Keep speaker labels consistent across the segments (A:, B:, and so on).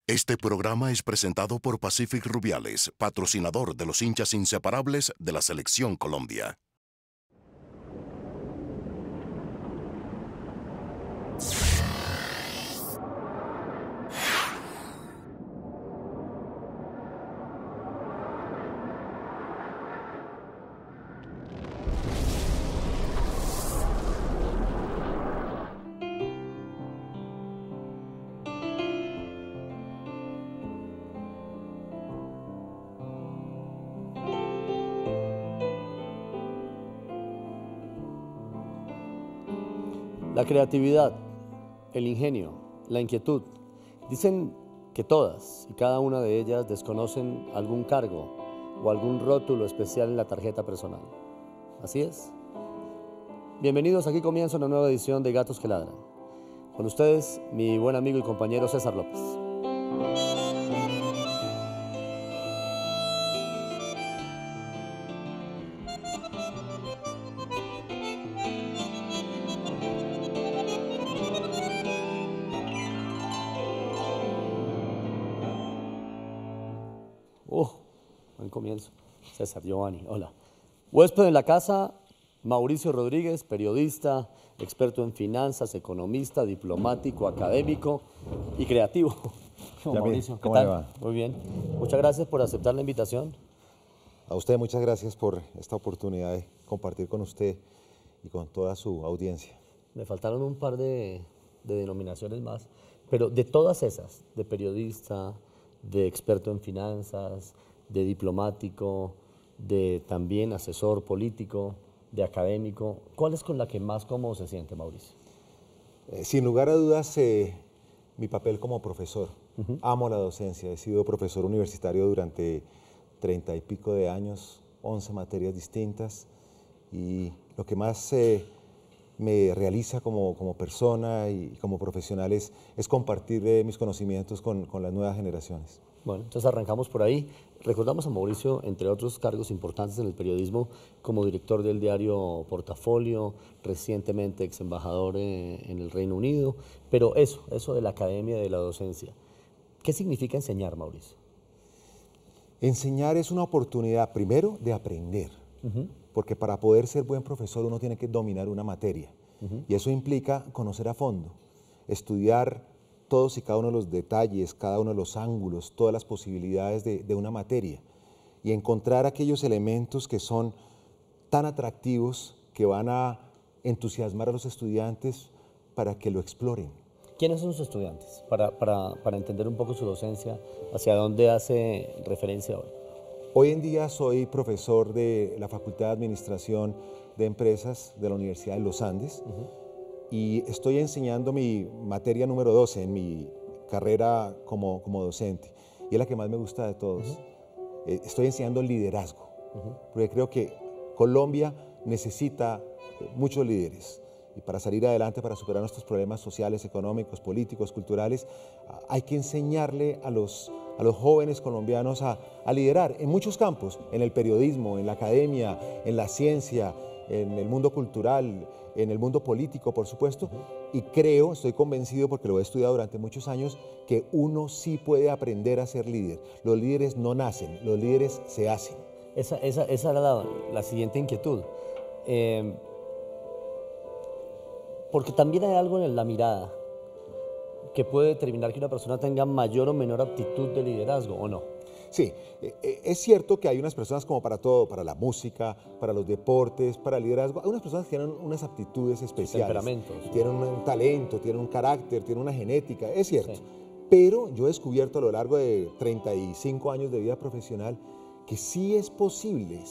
A: Este programa es presentado por Pacific Rubiales, patrocinador de los hinchas inseparables de la Selección Colombia.
B: La creatividad, el ingenio, la inquietud. Dicen que todas y cada una de ellas desconocen algún cargo o algún rótulo especial en la tarjeta personal. ¿Así es? Bienvenidos, aquí comienza una nueva edición de Gatos que Ladran. Con ustedes, mi buen amigo y compañero César López. Buen comienzo. César, Giovanni, hola. Huésped en la casa, Mauricio Rodríguez, periodista, experto en finanzas, economista, diplomático, académico y creativo. Mauricio, ¿qué
C: ¿Cómo
B: tal?
C: le va?
B: Muy bien. Muchas gracias por aceptar la invitación.
C: A usted muchas gracias por esta oportunidad de compartir con usted y con toda su audiencia.
B: Me faltaron un par de denominaciones más, pero de todas esas, de periodista, de experto en finanzas, de diplomático, de también asesor político, de académico, ¿cuál es con la que más cómodo se siente, Mauricio?
C: Sin lugar a dudas, mi papel como profesor. Amo la docencia, he sido profesor universitario durante 30 y pico de años, 11 materias distintas, y lo que más me realiza como persona y como profesional es compartir mis conocimientos con las nuevas generaciones.
B: Bueno, entonces arrancamos por ahí. Recordamos a Mauricio, entre otros cargos importantes en el periodismo, como director del diario Portafolio, recientemente ex embajador en el Reino Unido, pero eso de la academia, de la docencia, ¿qué significa enseñar, Mauricio?
C: Enseñar es una oportunidad, primero, de aprender, porque para poder ser buen profesor uno tiene que dominar una materia, y eso implica conocer a fondo, estudiar todos y cada uno de los detalles, cada uno de los ángulos, todas las posibilidades de una materia, y encontrar aquellos elementos que son tan atractivos que van a entusiasmar a los estudiantes para que lo exploren.
B: ¿Quiénes son sus estudiantes? Para entender un poco su docencia, ¿hacia dónde hace referencia hoy?
C: Hoy en día soy profesor de la Facultad de Administración de Empresas de la Universidad de los Andes, y estoy enseñando mi materia número 12 en mi carrera como docente, y es la que más me gusta de todos. Estoy enseñando liderazgo, porque creo que Colombia necesita muchos líderes, y para salir adelante, para superar nuestros problemas sociales, económicos, políticos, culturales, hay que enseñarle a los jóvenes colombianos a liderar en muchos campos, en el periodismo, en la academia, en la ciencia, en el mundo cultural, en el mundo político, por supuesto, y creo, estoy convencido porque lo he estudiado durante muchos años, que uno sí puede aprender a ser líder. Los líderes no nacen, los líderes se hacen.
B: Esa era la siguiente inquietud. Porque también hay algo en la mirada que puede determinar que una persona tenga mayor o menor aptitud de liderazgo, ¿o no?
C: Sí, es cierto que hay unas personas como para todo, para la música, para los deportes, para el liderazgo. Hay unas personas que tienen unas aptitudes especiales.
B: Temperamentos.
C: Tienen un talento, tienen un carácter, tienen una genética, es cierto.
B: Sí.
C: Pero yo he descubierto a lo largo de 35 años de vida profesional que sí es posible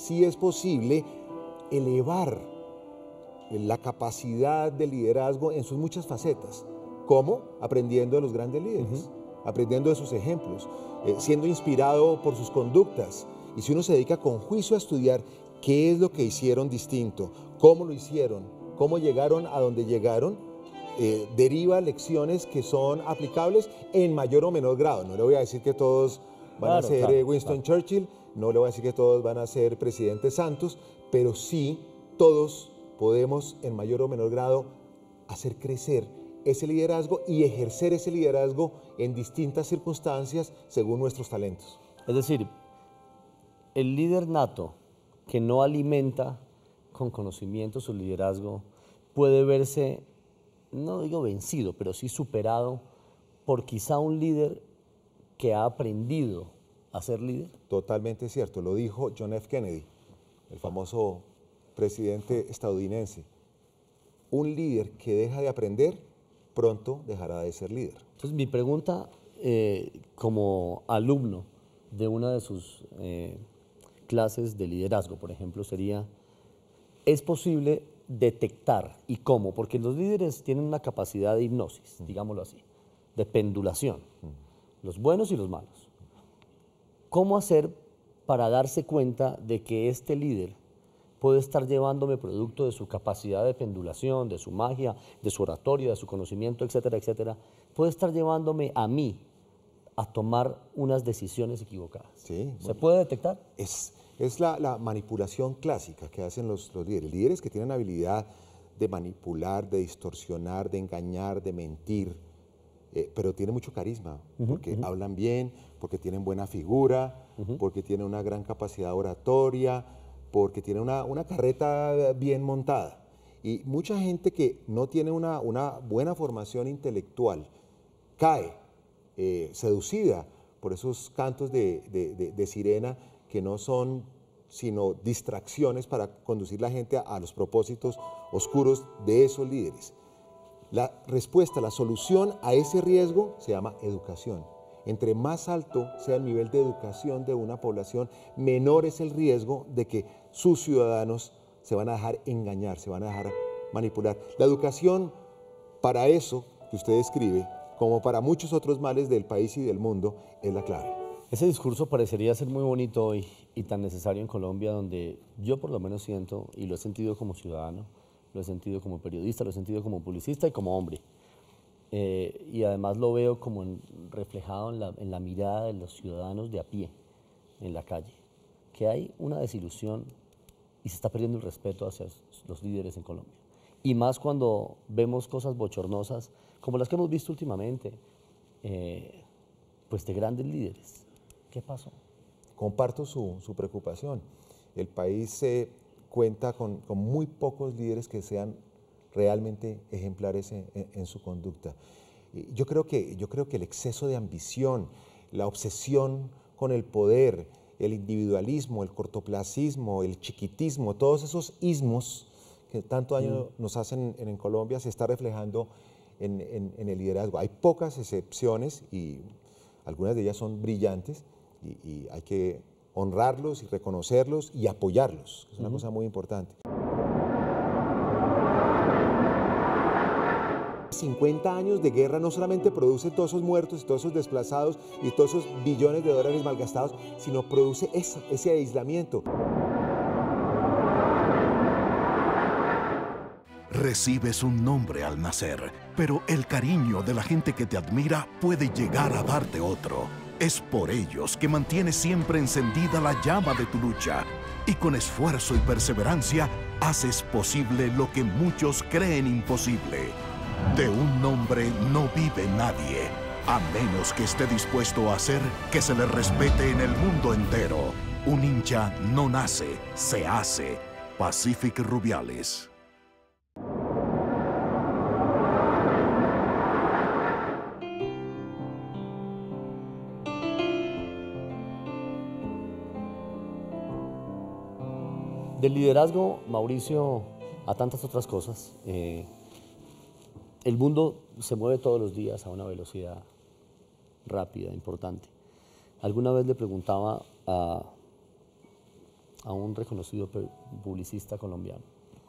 C: elevar la capacidad de liderazgo en sus muchas facetas. ¿Cómo? Aprendiendo de los grandes líderes, aprendiendo de sus ejemplos, siendo inspirado por sus conductas. Y si uno se dedica con juicio a estudiar qué es lo que hicieron distinto, cómo lo hicieron, cómo llegaron a donde llegaron, deriva lecciones que son aplicables en mayor o menor grado. No le voy a decir que todos van a ser Winston Churchill, no le voy a decir que todos van a ser presidentes santos, pero sí todos podemos en mayor o menor grado hacer crecer ese liderazgo y ejercer ese liderazgo en distintas circunstancias según nuestros talentos.
B: Es decir, el líder nato que no alimenta con conocimiento su liderazgo puede verse, no digo vencido, pero sí superado por quizá un líder que ha aprendido a ser líder.
C: Totalmente cierto, lo dijo John F. Kennedy, el famoso presidente estadounidense. Un líder que deja de aprender, pronto dejará de ser líder.
B: Entonces mi pregunta como alumno de una de sus clases de liderazgo, por ejemplo, sería, ¿es posible detectar y cómo? Porque los líderes tienen una capacidad de hipnosis, digámoslo así, de pendulación, los buenos y los malos. ¿Cómo hacer para darse cuenta de que este líder puede estar llevándome producto de su capacidad de pendulación, de su magia, de su oratoria, de su conocimiento, etcétera, etcétera, puede estar llevándome a mí a tomar unas decisiones equivocadas?
C: Sí,
B: ¿Se puede detectar?
C: Es la manipulación clásica que hacen los líderes. Líderes que tienen habilidad de manipular, de distorsionar, de engañar, de mentir, pero tienen mucho carisma, porque hablan bien, porque tienen buena figura, porque tienen una gran capacidad oratoria, porque tienen una carreta bien montada. Y mucha gente que no tiene una buena formación intelectual cae seducida por esos cantos de sirena que no son sino distracciones para conducir la gente a los propósitos oscuros de esos líderes. La respuesta, la solución a ese riesgo se llama educación. Entre más alto sea el nivel de educación de una población, menor es el riesgo de que sus ciudadanos se van a dejar engañar, se van a dejar manipular. La educación, para eso que usted describe, como para muchos otros males del país y del mundo, es la clave.
B: Ese discurso parecería ser muy bonito hoy y tan necesario en Colombia, donde yo por lo menos siento, y lo he sentido como ciudadano, lo he sentido como periodista, lo he sentido como publicista y como hombre. Y además lo veo como reflejado en la mirada de los ciudadanos de a pie, en la calle, que hay una desilusión y se está perdiendo el respeto hacia los líderes en Colombia. Y más cuando vemos cosas bochornosas, como las que hemos visto últimamente, pues de grandes líderes. ¿Qué pasó?
C: Comparto su preocupación. El país cuenta con muy pocos líderes que sean realmente ejemplares en su conducta. Yo creo que el exceso de ambición, la obsesión con el poder, el individualismo, el cortoplacismo, el chiquitismo, todos esos ismos que tanto daño nos hacen en Colombia se está reflejando en el liderazgo. Hay pocas excepciones y algunas de ellas son brillantes y hay que honrarlos y reconocerlos y apoyarlos, que es una cosa muy importante. 50 años de guerra no solamente produce todos esos muertos y todos esos desplazados y todos esos billones de dólares malgastados, sino produce ese aislamiento.
A: Recibes un nombre al nacer, pero el cariño de la gente que te admira puede llegar a darte otro. Es por ellos que mantienes siempre encendida la llama de tu lucha y con esfuerzo y perseverancia haces posible lo que muchos creen imposible. De un nombre no vive nadie, a menos que esté dispuesto a hacer que se le respete en el mundo entero. Un hincha no nace, se hace. Pacific Rubiales.
B: Del liderazgo, Mauricio, a tantas otras cosas. El mundo se mueve todos los días a una velocidad rápida, importante. Alguna vez le preguntaba a un reconocido publicista colombiano,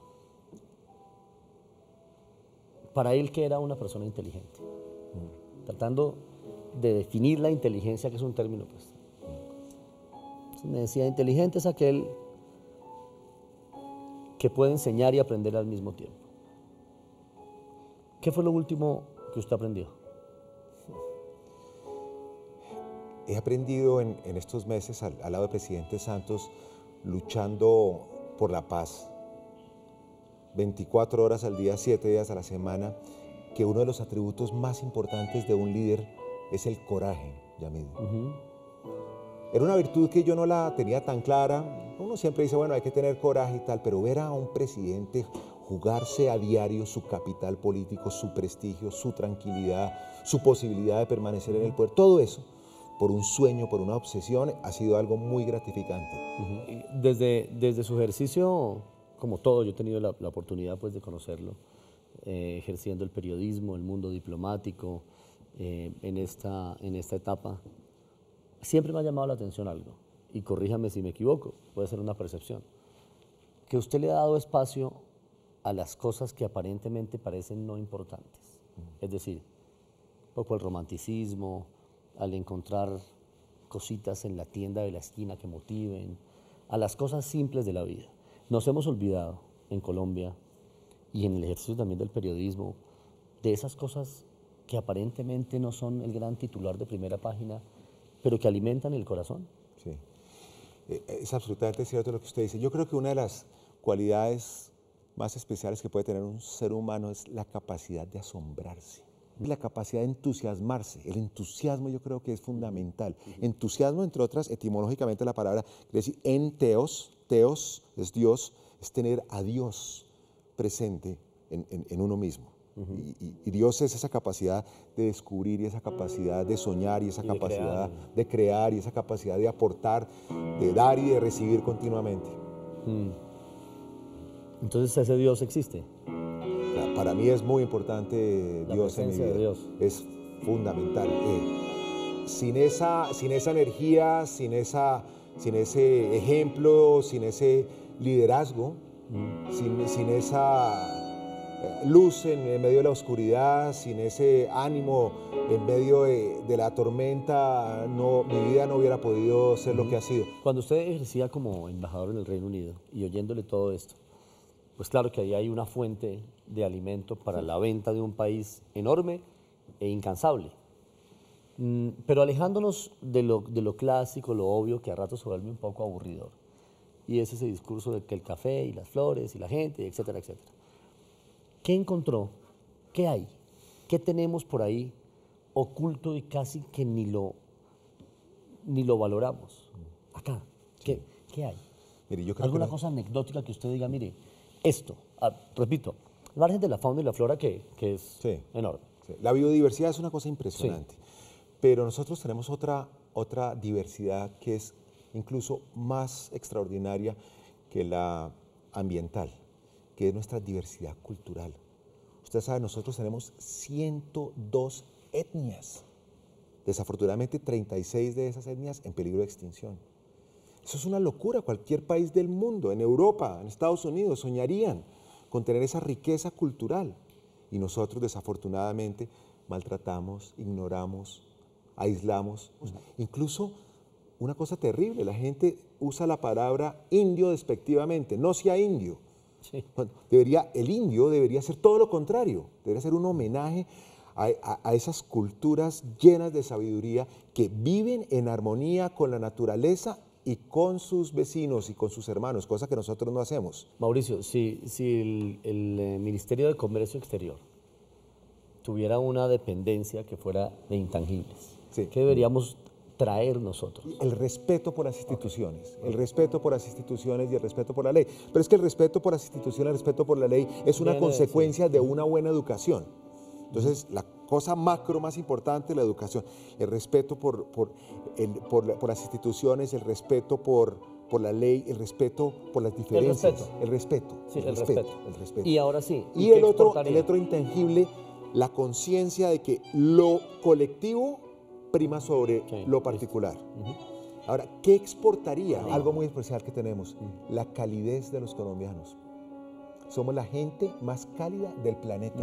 B: para él, ¿qué era una persona inteligente? Tratando de definir la inteligencia, que es un término, pues. Entonces me decía, inteligente es aquel que puede enseñar y aprender al mismo tiempo. ¿Qué fue lo último que usted aprendió?
C: He aprendido en estos meses al lado del presidente Santos, luchando por la paz, 24 horas al día, 7 días a la semana, que uno de los atributos más importantes de un líder es el coraje, Yamid. Era una virtud que yo no la tenía tan clara. Uno siempre dice, bueno, hay que tener coraje y tal, pero ver a un presidente jugarse a diario su capital político, su prestigio, su tranquilidad, su posibilidad de permanecer en el poder, todo eso, por un sueño, por una obsesión, ha sido algo muy gratificante.
B: Desde su ejercicio, como todo, yo he tenido la oportunidad pues, de conocerlo, ejerciendo el periodismo, el mundo diplomático, en esta etapa. Siempre me ha llamado la atención algo, y corríjame si me equivoco, puede ser una percepción, que usted le ha dado espacio a las cosas que aparentemente parecen no importantes. Es decir, un poco el romanticismo, al encontrar cositas en la tienda de la esquina que motiven, a las cosas simples de la vida. Nos hemos olvidado en Colombia y en el ejercicio también del periodismo de esas cosas que aparentemente no son el gran titular de primera página, pero que alimentan el corazón.
C: Sí, es absolutamente cierto lo que usted dice. Yo creo que una de las cualidades más especiales que puede tener un ser humano es la capacidad de asombrarse, la capacidad de entusiasmarse. El entusiasmo yo creo que es fundamental. Entusiasmo, entre otras, etimológicamente la palabra quiere decir en teos, teos es Dios, es tener a Dios presente en uno mismo. Y Dios es esa capacidad de descubrir y esa capacidad de soñar y esa capacidad de crear y esa capacidad de aportar, de dar y de recibir continuamente.
B: Entonces ese Dios existe.
C: Para mí es muy importante
B: La
C: Dios en mi
B: presencia de
C: vida.
B: Dios.
C: Es fundamental. Sin esa energía, sin ese ejemplo, sin ese liderazgo, sin esa luz en medio de la oscuridad, sin ese ánimo en medio de la tormenta, mi vida no hubiera podido ser lo que ha sido.
B: Cuando usted ejercía como embajador en el Reino Unido y oyéndole todo esto, pues claro que ahí hay una fuente de alimento para la venta de un país enorme e incansable. Pero alejándonos de lo clásico, lo obvio, que a ratos se vuelve un poco aburridor. Y es ese discurso de que el café y las flores y la gente, etcétera, etcétera. ¿Qué encontró? ¿Qué hay? ¿Qué tenemos por ahí oculto y casi que ni lo valoramos? Acá, ¿qué hay?
C: Mire, yo creo
B: ¿Alguna
C: que
B: cosa anecdótica que usted diga, mire, esto, repito, al margen de la fauna y la flora que es enorme?
C: Sí. La biodiversidad es una cosa impresionante, pero nosotros tenemos otra diversidad que es incluso más extraordinaria que la ambiental, que es nuestra diversidad cultural. Usted sabe, nosotros tenemos 102 etnias. Desafortunadamente, 36 de esas etnias en peligro de extinción. Eso es una locura. Cualquier país del mundo, en Europa, en Estados Unidos, soñarían con tener esa riqueza cultural. Y nosotros, desafortunadamente, maltratamos, ignoramos, aislamos. Incluso, una cosa terrible, la gente usa la palabra indio despectivamente. No sea indio.
B: Sí.
C: El indio debería ser todo lo contrario, debería ser un homenaje a esas culturas llenas de sabiduría que viven en armonía con la naturaleza y con sus vecinos y con sus hermanos, cosa que nosotros no hacemos.
B: Mauricio, si el Ministerio de Comercio Exterior tuviera una dependencia que fuera de intangibles, ¿qué deberíamos traer nosotros?
C: El respeto por las instituciones, el respeto por las instituciones y el respeto por la ley. Pero es que el respeto por las instituciones, el respeto por la ley es una consecuencia de una buena educación. Entonces, la cosa macro más importante es la educación, el respeto por las instituciones, el respeto por la ley, el respeto por las diferencias. El respeto.
B: Y ahora sí.
C: Y el otro intangible, la conciencia de que lo colectivo prima sobre lo particular. Ahora, ¿qué exportaría? Algo muy especial que tenemos, la calidez de los colombianos. Somos la gente más cálida del planeta.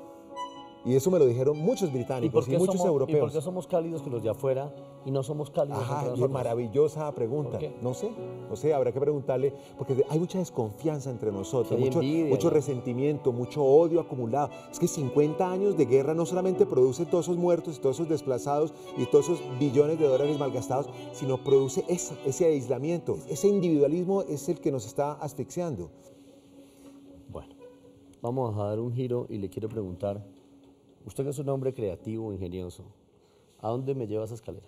C: Y eso me lo dijeron muchos británicos y muchos europeos.
B: ¿Y por qué somos cálidos con los de afuera y no somos cálidos con nosotros?
C: Maravillosa pregunta. No sé, habrá que preguntarle, porque hay mucha desconfianza entre nosotros, mucho resentimiento, mucho odio acumulado. Es que 50 años de guerra no solamente produce todos esos muertos y todos esos desplazados y todos esos billones de dólares malgastados, sino produce ese aislamiento. Ese individualismo es el que nos está asfixiando.
B: Bueno, vamos a dar un giro y le quiero preguntar, usted que es un hombre creativo, ingenioso, ¿A dónde me lleva esa escalera?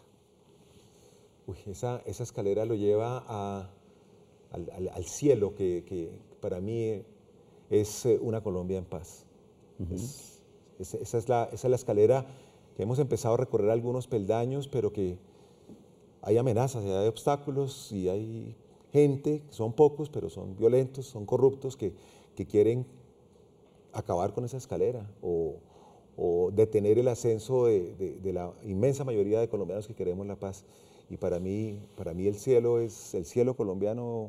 C: Uy, esa escalera lo lleva al cielo, que para mí es una Colombia en paz. Esa es la escalera que hemos empezado a recorrer algunos peldaños, pero que hay amenazas, hay obstáculos y hay gente, que son pocos, pero son violentos, son corruptos, que quieren acabar con esa escalera o detener el ascenso de la inmensa mayoría de colombianos que queremos la paz. Y para mí el cielo es el cielo colombiano,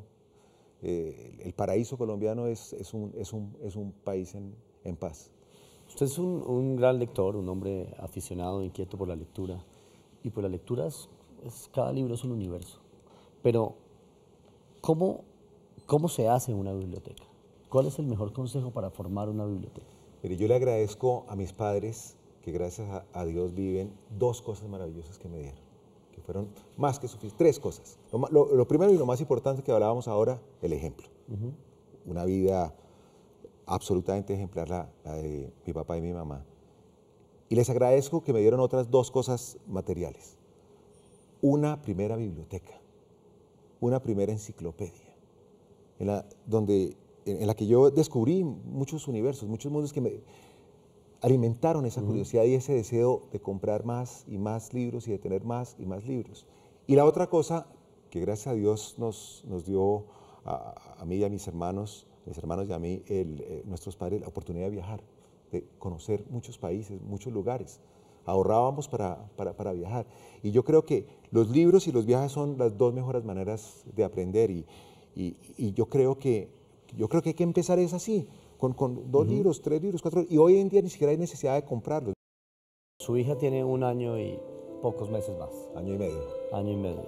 C: el paraíso colombiano es un país en paz.
B: Usted es un gran lector, un hombre aficionado, inquieto por la lectura. Y por la lectura, cada libro es un universo. Pero, ¿cómo se hace una biblioteca? ¿Cuál es el mejor consejo para formar una biblioteca?
C: Mire, yo le agradezco a mis padres, que gracias a Dios viven, dos cosas maravillosas que me dieron, que fueron más que suficientes, tres cosas. Lo primero y lo más importante que hablábamos ahora, el ejemplo. Una vida absolutamente ejemplar, la de mi papá y mi mamá. Y les agradezco que me dieron otras dos cosas materiales. Una primera biblioteca, una primera enciclopedia, en la que yo descubrí muchos universos, muchos mundos que me alimentaron esa curiosidad y ese deseo de comprar más y más libros y de tener más y más libros. Y la otra cosa que gracias a Dios nos dio a mí y a mis hermanos y a mí, nuestros padres, la oportunidad de viajar, de conocer muchos países, muchos lugares. Ahorrábamos para viajar. Y yo creo que los libros y los viajes son las dos mejores maneras de aprender. Y yo creo que hay que empezar es así, con 2 libros, 3 libros, 4. Y hoy en día ni siquiera hay necesidad de comprarlos.
B: Su hija tiene 1 año y pocos meses más.
C: Año y medio.
B: Año y medio.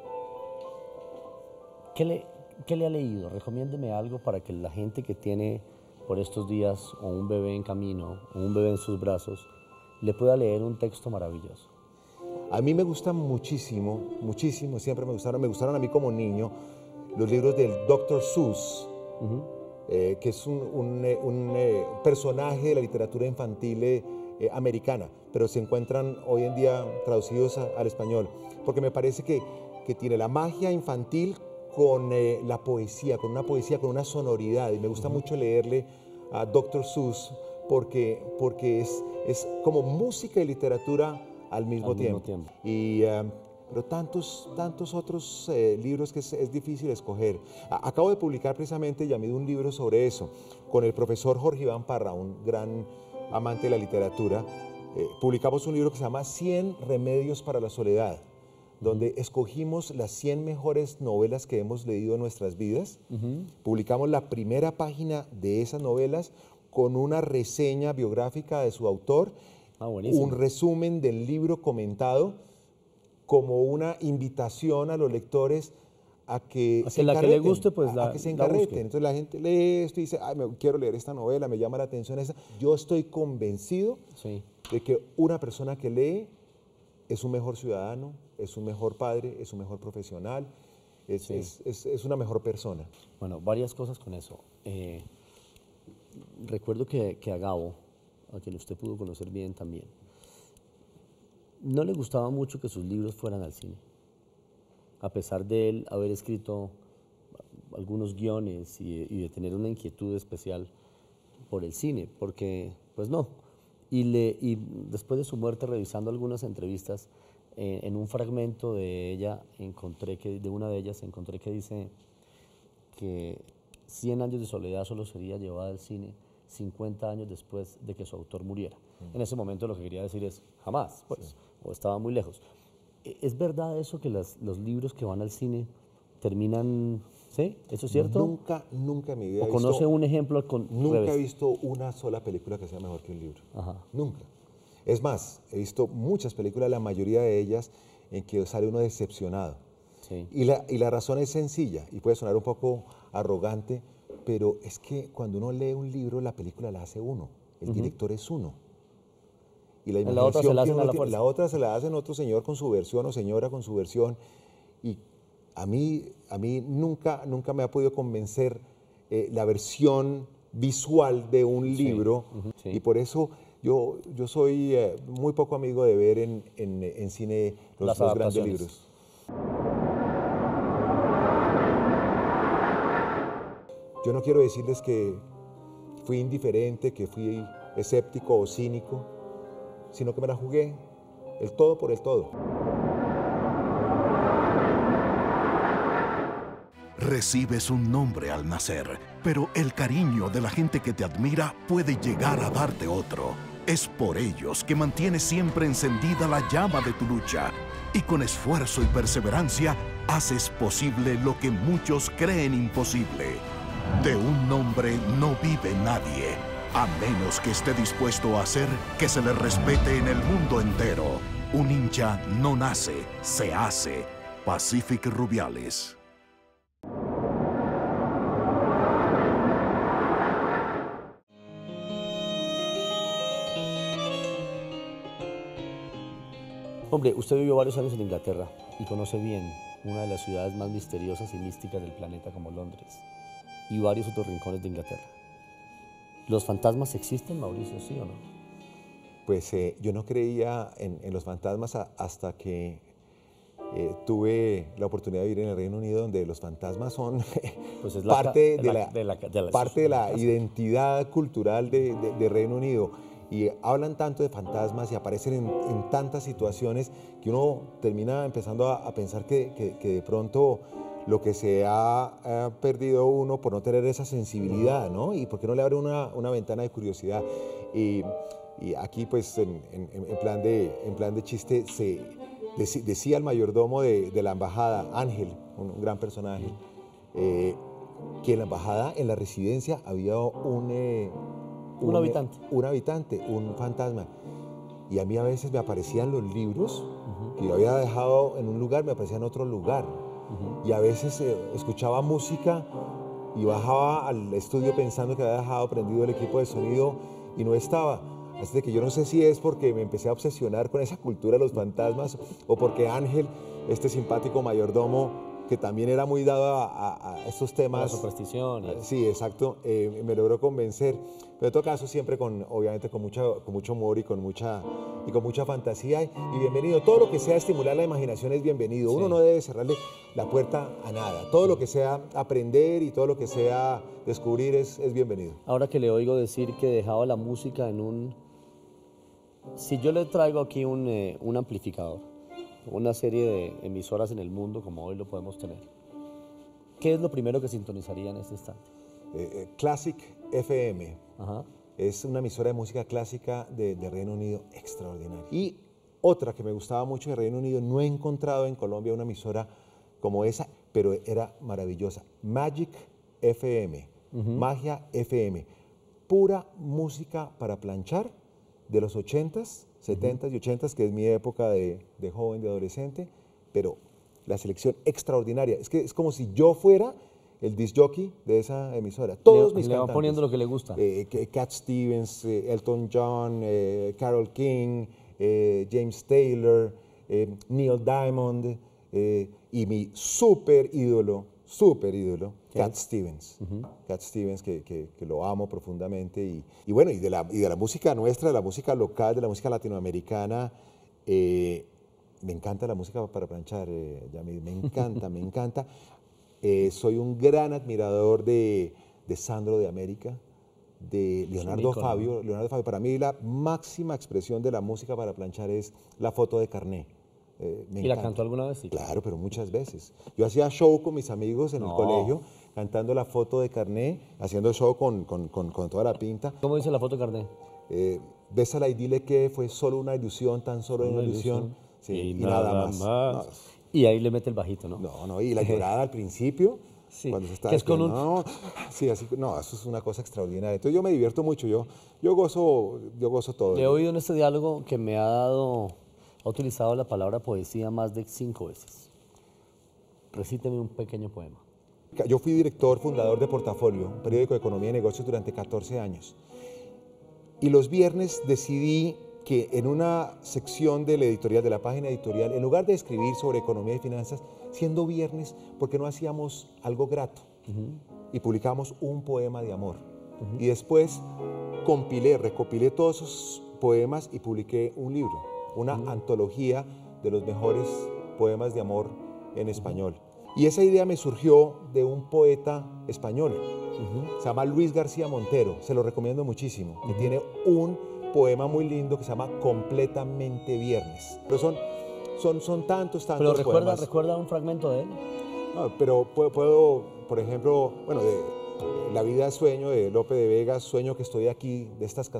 B: ¿Qué le ha leído? Recomiéndeme algo para que la gente que tiene por estos días o un bebé en camino o un bebé en sus brazos le pueda leer un texto maravilloso.
C: A mí me gustan muchísimo, muchísimo, siempre me gustaron a mí como niño los libros del Dr. Seuss, que es un personaje de la literatura infantil americana, pero se encuentran hoy en día traducidos al español, porque me parece que tiene la magia infantil con la poesía, con una sonoridad, y me gusta mucho leerle a Dr. Seuss porque es como música y literatura al mismo tiempo. Pero tantos otros libros que es difícil escoger. Acabo de publicar precisamente, Yamid, un libro sobre eso, con el profesor Jorge Iván Parra, un gran amante de la literatura. Publicamos un libro que se llama 100 remedios para la soledad, donde escogimos las 100 mejores novelas que hemos leído en nuestras vidas. Publicamos la primera página de esas novelas con una reseña biográfica de su autor, un resumen del libro comentado, como una invitación a los lectores a que se encarreten,
B: que le guste, pues
C: a que se encarreten. Entonces la gente lee esto y dice, quiero leer esta novela, me llama la atención esta. Yo estoy convencido de que una persona que lee es un mejor ciudadano, es un mejor padre, es un mejor profesional, es una mejor persona.
B: Bueno, varias cosas con eso. Recuerdo que a Gabo, a quien usted pudo conocer bien también, no le gustaba mucho que sus libros fueran al cine, a pesar de él haber escrito algunos guiones y de tener una inquietud especial por el cine, porque pues no. Y después de su muerte, revisando algunas entrevistas, en un fragmento de ella de una de ellas encontré que dice que 100 años de soledad solo sería llevada al cine 50 años después de que su autor muriera. En ese momento lo que quería decir es jamás, pues, o estaba muy lejos. ¿Es verdad eso que los libros que van al cine terminan, sí? ¿Eso es cierto?
C: Nunca en mi vida
B: ¿O conoce un ejemplo con
C: Nunca he visto una sola película que sea mejor que un libro. Nunca. Es más, he visto muchas películas, la mayoría de ellas, en que sale uno decepcionado. Y la razón es sencilla, y puede sonar un poco arrogante, pero es que cuando uno lee un libro, la película la hace uno, el director es uno. Y la imaginación la otra se la hacen otro señor con su versión o señora con su versión. Y a mí nunca me ha podido convencer la versión visual de un libro, y por eso Yo soy muy poco amigo de ver en cine los grandes libros. Yo no quiero decirles que fui indiferente, que fui escéptico o cínico, sino que me la jugué el todo por el todo.
A: Recibes un nombre al nacer, pero el cariño de la gente que te admira puede llegar a darte otro. Es por ellos que mantienes siempre encendida la llama de tu lucha y con esfuerzo y perseverancia haces posible lo que muchos creen imposible. De un nombre no vive nadie, a menos que esté dispuesto a hacer que se le respete en el mundo entero. Un hincha no nace, se hace. Pacific Rubiales.
B: Hombre, usted vivió varios años en Inglaterra y conoce bien una de las ciudades más misteriosas y místicas del planeta como Londres y varios otros rincones de Inglaterra. ¿Los fantasmas existen, Mauricio, sí o no?
C: Pues yo no creía en los fantasmas hasta que tuve la oportunidad de vivir en el Reino Unido, donde los fantasmas son
B: Pues es
C: parte de la identidad cultural de Reino Unido. Y hablan tanto de fantasmas y aparecen en tantas situaciones que uno termina empezando a pensar que de pronto lo que se ha perdido uno por no tener esa sensibilidad, ¿no? Y por qué no le abre una ventana de curiosidad. Y aquí, pues, en plan de chiste, decía el mayordomo de la embajada, Ángel, un gran personaje, que en la embajada, en la residencia, había un habitante, un fantasma. Y a mí a veces me aparecían los libros que yo había dejado en un lugar, me aparecían en otro lugar. Y a veces escuchaba música y bajaba al estudio pensando que había dejado prendido el equipo de sonido y no estaba. Así de que yo no sé si es porque me empecé a obsesionar con esa cultura de los fantasmas o porque Ángel, este simpático mayordomo, que también era muy dado a estos temas.
B: La superstición.
C: Sí, exacto, me logró convencer. Pero en todo caso, siempre obviamente con mucho humor y con mucha fantasía. Y bienvenido. Todo lo que sea estimular la imaginación es bienvenido. Sí. Uno no debe cerrarle la puerta a nada. Todo lo que sea aprender y todo lo que sea descubrir es bienvenido.
B: Ahora que le oigo decir que dejaba la música en un... Si yo le traigo aquí un amplificador, una serie de emisoras en el mundo como hoy lo podemos tener, ¿qué es lo primero que sintonizaría en este instante?
C: Classic FM.
B: Ajá.
C: Es una emisora de música clásica de Reino Unido extraordinaria. Y otra que me gustaba mucho de Reino Unido, no he encontrado en Colombia una emisora como esa, pero era maravillosa. Magic FM, Magia FM. Pura música para planchar de los 80s, 70s y 80s, que es mi época de joven, de adolescente, pero la selección extraordinaria. Es que es como si yo fuera el disc jockey de esa emisora. Todos mis cantantes.
B: Le va poniendo lo que le gusta.
C: Cat Stevens, Elton John, Carole King, James Taylor, Neil Diamond y mi súper ídolo, Cat Stevens. Cat Stevens, que lo amo profundamente. Y bueno, y de la música nuestra, de la música local, de la música latinoamericana, me encanta la música para planchar, Yamil, me encanta, me encanta. Soy un gran admirador de Sandro de América, de Leonardo Fabio. Leonardo Fabio, para mí la máxima expresión de la música para planchar es la foto de Carné.
B: ¿Y la cantó alguna vez? Sí.
C: Claro, pero muchas veces. Yo hacía show con mis amigos en el colegio, cantando la foto de Carné, haciendo show con toda la pinta.
B: ¿Cómo dice la foto de Carné?
C: Bésala y dile que fue solo una ilusión, tan solo una ilusión. Sí, y nada más. No.
B: Y ahí le mete el bajito, ¿no?
C: No, y la llorada al principio,
B: sí,
C: cuando se está...
B: Que es con
C: sí, así, no, eso es una cosa extraordinaria. Entonces yo me divierto mucho, yo gozo todo.
B: Le he oído en este diálogo que me ha utilizado la palabra poesía más de 5 veces. Recíteme un pequeño poema.
C: Yo fui director, fundador de Portafolio, un periódico de economía y negocios durante 14 años. Y los viernes decidí que en una sección de la editorial, de la página editorial, en lugar de escribir sobre economía y finanzas, siendo viernes, ¿por qué no hacíamos algo grato? Y publicamos un poema de amor. Y después recopilé todos esos poemas y publiqué un libro, una antología de los mejores poemas de amor en español. Y esa idea me surgió de un poeta español, se llama Luis García Montero, se lo recomiendo muchísimo, que tiene un poema muy lindo que se llama Completamente Viernes. Pero son tantos
B: Pero
C: poemas.
B: ¿recuerda un fragmento de él?
C: No, pero puedo, por ejemplo, bueno, de La vida es sueño, de Lope de Vega, sueño que estoy aquí,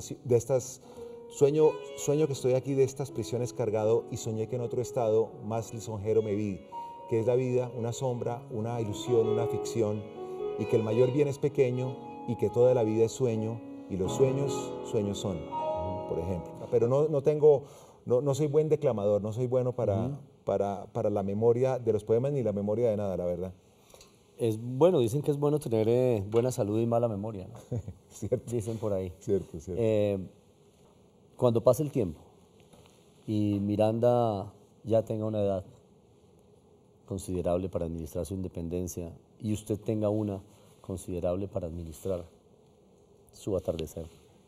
C: sueño que estoy aquí de estas prisiones cargado y soñé que en otro estado más lisonjero me vi, que es la vida una sombra, una ilusión, una ficción, y que el mayor bien es pequeño y que toda la vida es sueño y los sueños, sueños son, por ejemplo. Pero no soy buen declamador, no soy bueno para la memoria de los poemas ni la memoria de nada, la verdad.
B: Es bueno, dicen que es bueno tener buena salud y mala memoria, ¿no?
C: Cierto.
B: Dicen por ahí.
C: Cierto, cierto.
B: Cuando pase el tiempo y Miranda ya tenga una edad considerable para administrar su independencia y usted tenga una considerable para administrar su atardecer,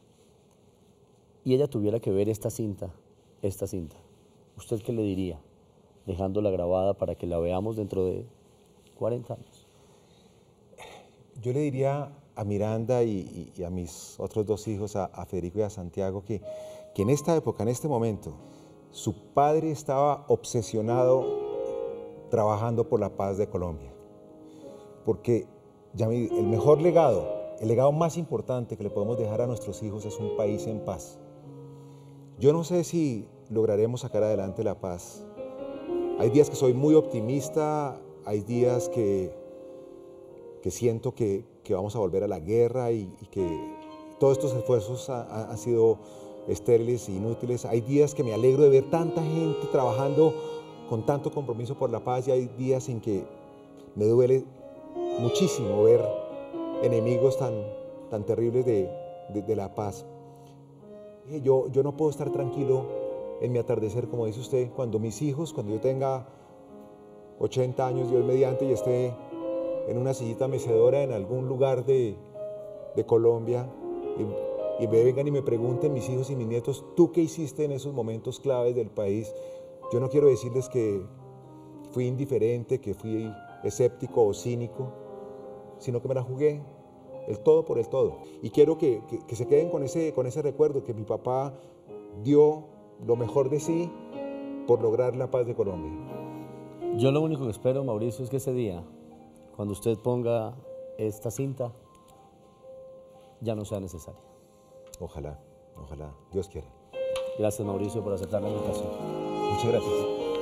B: y ella tuviera que ver esta cinta, ¿usted qué le diría? Dejándola grabada para que la veamos dentro de 40 años.
C: Yo le diría a Miranda y a mis otros dos hijos, a Federico y a Santiago, que en esta época, en este momento, su padre estaba obsesionado trabajando por la paz de Colombia. Porque el mejor legado, el legado más importante que le podemos dejar a nuestros hijos es un país en paz. Yo no sé si lograremos sacar adelante la paz. Hay días que soy muy optimista, hay días que siento que vamos a volver a la guerra y que todos estos esfuerzos han sido estériles e inútiles. Hay días que me alegro de ver tanta gente trabajando con tanto compromiso por la paz y hay días en que me duele muchísimo ver enemigos tan terribles de la paz. Yo no puedo estar tranquilo en mi atardecer, como dice usted, cuando yo tenga 80 años, Dios mediante, y esté en una sillita mecedora en algún lugar de Colombia y me vengan y me pregunten mis hijos y mis nietos, ¿tú qué hiciste en esos momentos claves del país? Yo no quiero decirles que fui indiferente, que fui escéptico o cínico, sino que me la jugué el todo por el todo. Y quiero que se queden con ese recuerdo, que mi papá dio lo mejor de sí por lograr la paz de Colombia.
B: Yo lo único que espero, Mauricio, es que ese día, cuando usted ponga esta cinta, ya no sea necesaria.
C: Ojalá, ojalá, Dios quiera.
B: Gracias, Mauricio, por aceptar la invitación.
C: Muchas gracias.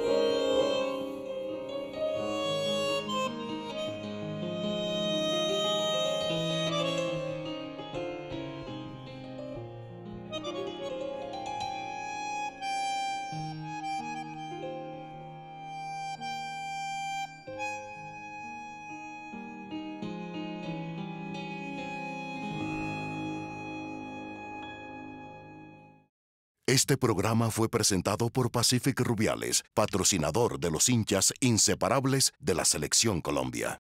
A: Este programa fue presentado por Pacific Rubiales, patrocinador de los hinchas inseparables de la Selección Colombia.